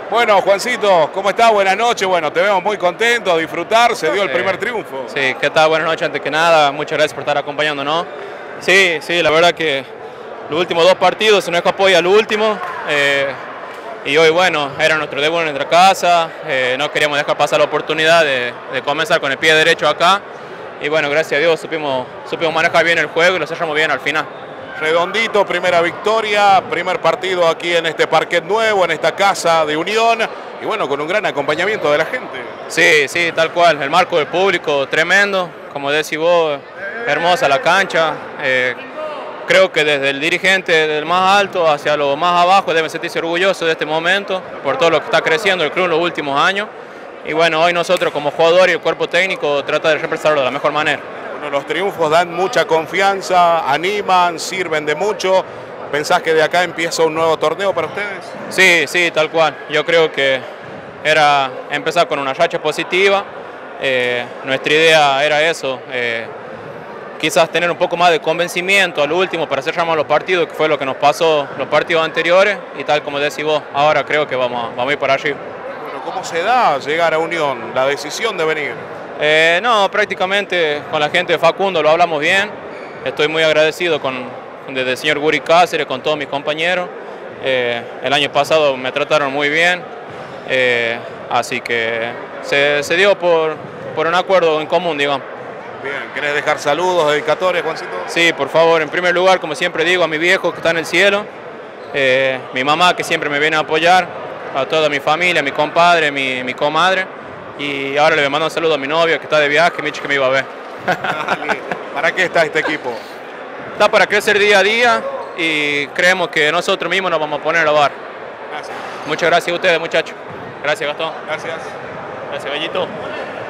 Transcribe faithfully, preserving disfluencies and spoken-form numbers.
Bueno, Juancito, ¿cómo estás? Buenas noches. Bueno, te vemos muy contento, a disfrutar. Se dio el primer triunfo. Sí, ¿qué tal? Buenas noches antes que nada. Muchas gracias por estar acompañándonos. Sí, sí, la verdad que los últimos dos partidos se nos escapó ya al último. Eh, y hoy, bueno, era nuestro debut en nuestra casa. Eh, no queríamos dejar pasar la oportunidad de, de comenzar con el pie derecho acá. Y bueno, gracias a Dios supimos, supimos manejar bien el juego y lo cerramos bien al final. Redondito, primera victoria, primer partido aquí en este parquet nuevo, en esta casa de Unión, y bueno, con un gran acompañamiento de la gente. Sí, sí, tal cual, el marco del público tremendo, como decís vos, hermosa la cancha. Eh, creo que desde el dirigente del más alto hacia lo más abajo deben sentirse orgullosos de este momento, por todo lo que está creciendo el club en los últimos años. Y bueno, hoy nosotros como jugadores y el cuerpo técnico trata de representarlo de la mejor manera. Bueno, los triunfos dan mucha confianza, animan, sirven de mucho. ¿Pensás que de acá empieza un nuevo torneo para ustedes? Sí, sí, tal cual. Yo creo que era empezar con una racha positiva. Eh, nuestra idea era eso, eh, quizás tener un poco más de convencimiento al último para cerrar más los partidos, que fue lo que nos pasó los partidos anteriores. Y tal como decís vos, ahora creo que vamos, vamos a ir para allí. Bueno, ¿cómo se da llegar a Unión, la decisión de venir? Eh, no, prácticamente con la gente de Facundo lo hablamos bien. Estoy muy agradecido con, desde el señor Guri Cáceres, con todos mis compañeros. Eh, el año pasado me trataron muy bien, eh, así que se, se dio por, por un acuerdo en común, digamos. Bien, ¿querés dejar saludos, dedicatorias, Juancito? Sí, por favor, en primer lugar, como siempre digo, a mi viejo que está en el cielo, eh, mi mamá que siempre me viene a apoyar, a toda mi familia, mi compadre, mi, mi comadre. Y ahora le mando un saludo a mi novia que está de viaje, me dice que me iba a ver. ¿Para qué está este equipo? Está para crecer día a día y creemos que nosotros mismos nos vamos a poner a lavar. Gracias. Muchas gracias a ustedes, muchachos. Gracias, Gastón. Gracias. Gracias, Bellito.